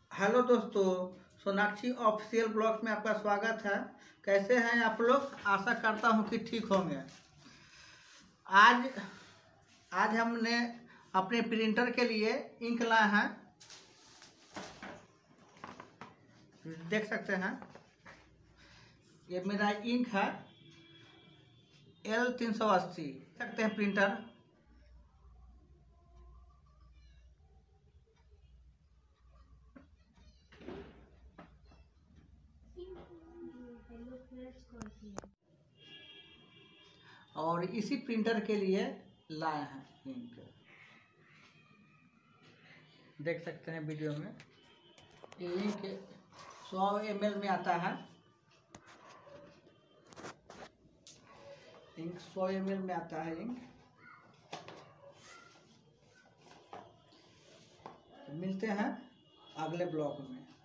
Hello दोस्तों, Sonakshi official blog में आपका स्वागत है। कैसे हैं आप लोग? आशा करता हूं कि ठीक होंगे। आज आज हमने अपने प्रिंटर के लिए इंक लाए हैं। देख सकते हैं, ये मेरा इंक है L380। सकते हैं प्रिंटर। और इसी प्रिंटर के लिए लाए हैं इंक। देख सकते हैं वीडियो में, ये इंक 100 ml में आता है। इंक 100 ml में आता है इंक। मिलते हैं अगले ब्लॉग में।